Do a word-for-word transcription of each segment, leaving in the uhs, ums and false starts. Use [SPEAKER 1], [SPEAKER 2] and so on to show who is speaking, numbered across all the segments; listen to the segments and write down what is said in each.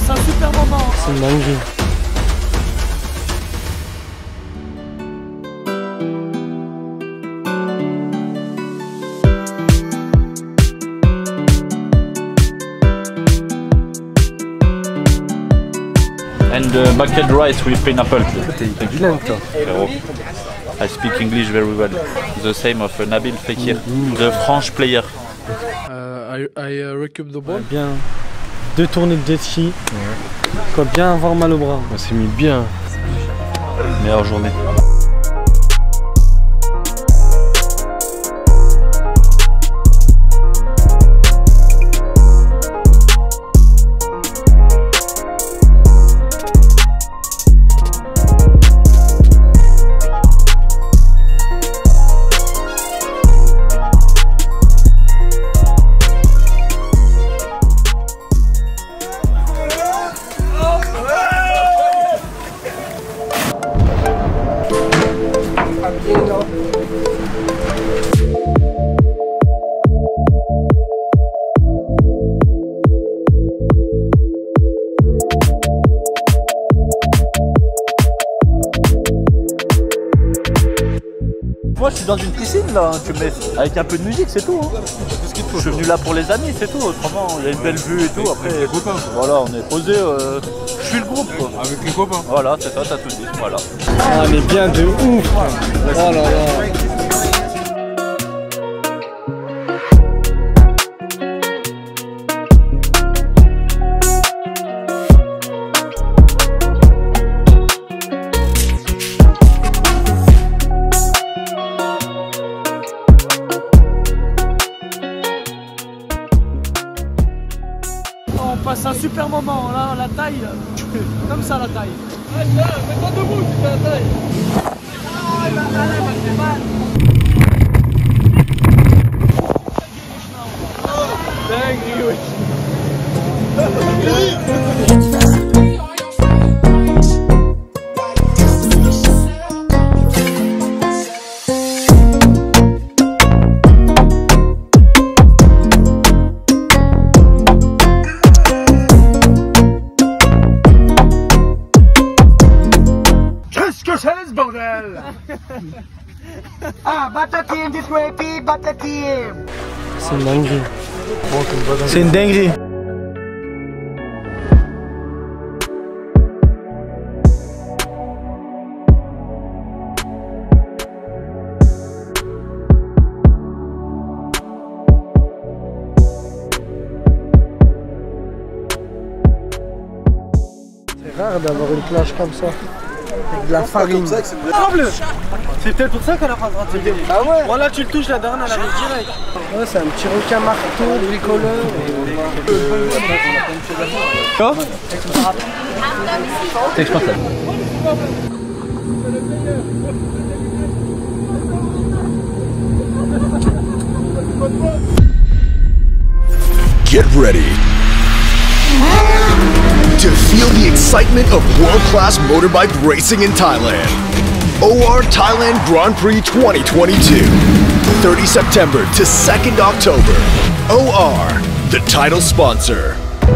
[SPEAKER 1] passe un super moment.
[SPEAKER 2] C'est une dinguerie.
[SPEAKER 3] And uh, bucket rice with pineapple.
[SPEAKER 2] T'es bilingue toi.
[SPEAKER 3] I speak English very well. The same of uh, Nabil Fekir, mm-hmm. The French player.
[SPEAKER 4] Uh, I, I uh, recube the ball.
[SPEAKER 2] Ouais, bien. Deux tournées de jet ski. Ouais. Quoi, bien avoir mal au bras. On s'est mis bien.
[SPEAKER 3] Meilleure journée.
[SPEAKER 1] Moi je suis dans une piscine là, tu mets avec un peu de musique, c'est tout. Hein. Je suis venu là pour les amis, c'est tout. Autrement, il y a une belle vue et tout. Après,
[SPEAKER 4] les copains.
[SPEAKER 1] Voilà, on est posé. Euh, je suis le groupe quoi.
[SPEAKER 4] Avec les copains.
[SPEAKER 1] Voilà, c'est ça, t'as tout dit. Voilà.
[SPEAKER 2] Ah, on est bien de ouf. Oh là là.
[SPEAKER 1] On passe un super moment, là, la taille, comme ça la taille. Ouais, mets-toi debout, tu fais la taille. Ah, il va mal, il va faire mal. Dingue,
[SPEAKER 5] bordel. Ah, battle team this way, Pete, battle team.
[SPEAKER 2] C'est une dinguerie. C'est une dinguerie. C'est rare d'avoir une plage comme ça. Avec de la farine. C'est peut-être pour ça qu'elle a pas raté. Ah ouais. Voilà, tu le touches, la dernière, elle arrive direct. Ouais, c'est un petit requin marteau, bricoleur. Quoi?
[SPEAKER 3] C'est exportable.
[SPEAKER 6] Get ready to feel the excitement of world-class motorbike racing in Thailand. O R Thailand Grand Prix twenty twenty-two. thirtieth of September to second of October. O R, the title sponsor.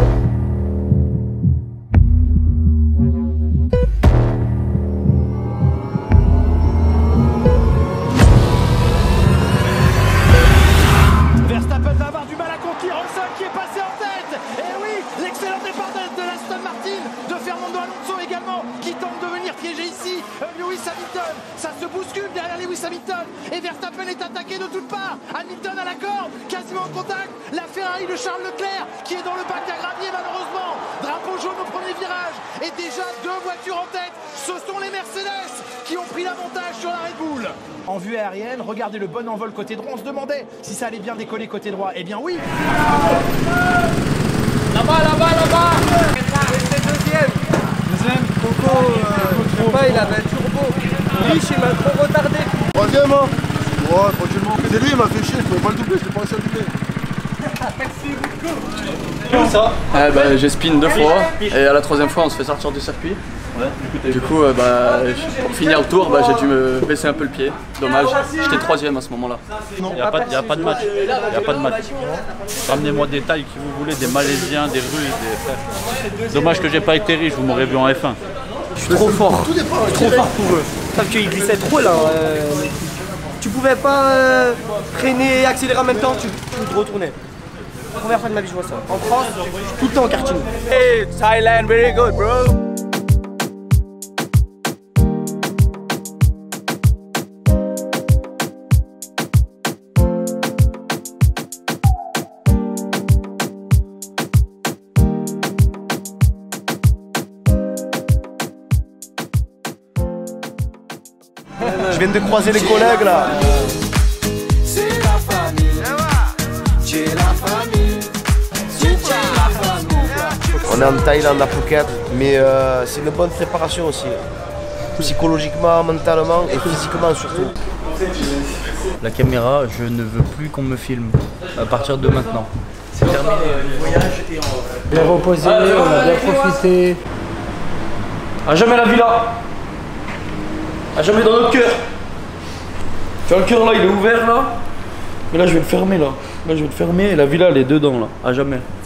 [SPEAKER 7] Verstappen va avoir du mal à conquérir Russell qui est passé en tête. Et oui, l'excellent départ de l'Aston Martin, de Fernando Alonso également, qui tente de venir piéger ici Lewis Hamilton. Ça se bouscule derrière Lewis Hamilton et Verstappen est attaqué de toutes parts. Hamilton à la corde, quasiment en contact. La Ferrari de Charles Leclerc qui est dans le bac à gravier malheureusement. Drapeau jaune au premier virage et déjà deux voitures en tête. Ce sont les Mercedes qui ont pris l'avantage sur la Red Bull. En vue aérienne, regardez le bon envol côté droit. On se demandait si ça allait bien décoller côté droit. Eh bien oui.
[SPEAKER 1] Là-bas, là-bas, là-bas.
[SPEAKER 5] C'est deuxième. Deuxième, Coco, euh, pas, il avait un turbo. Rich, il m'a trop retardé.
[SPEAKER 4] Troisième, hein. Ouais, tranquillement. C'est lui, il m'a fait chier, je pouvais pas le doubler, je l'ai pas réussi à doubler.
[SPEAKER 5] Ça eh ben, j'ai spin deux fois et à la troisième fois on se fait sortir du circuit. Ouais. Du coup, euh, bah, pour finir le tour, bah, j'ai dû me baisser un peu le pied. Dommage, j'étais troisième à ce moment-là.
[SPEAKER 3] Il n'y a, a pas de match. Il n'y a pas de match. Ramenez-moi des tailles qui vous voulez, des Malaisiens, des Russes, des frères. Dommage que j'ai pas été riche, vous m'aurez vu en F un.
[SPEAKER 2] Je suis trop fort. Je suis trop fort pour eux. Parce qu'ils glissaient trop là. Euh, tu pouvais pas euh, freiner et accélérer en même temps, tu, tu te retournais. Première fois de ma vie je vois ça. En France, tout le temps en karting.
[SPEAKER 5] Hey, Thailand, very good, bro.
[SPEAKER 2] Je viens de croiser les collègues là.
[SPEAKER 8] C'est la famille. C'est la famille.
[SPEAKER 2] On est en Thaïlande à Phuket, mais euh, c'est une bonne préparation aussi. Psychologiquement, mentalement et physiquement surtout.
[SPEAKER 9] La caméra, je ne veux plus qu'on me filme à partir de maintenant. C'est terminé, le voyage est en...
[SPEAKER 1] Bien reposé, on a bien profité.
[SPEAKER 5] À jamais la villa. À jamais dans notre cœur. Tu vois le cœur là, il est ouvert là. Mais là je vais le fermer là. Là je vais le fermer et la villa elle est dedans là. À jamais.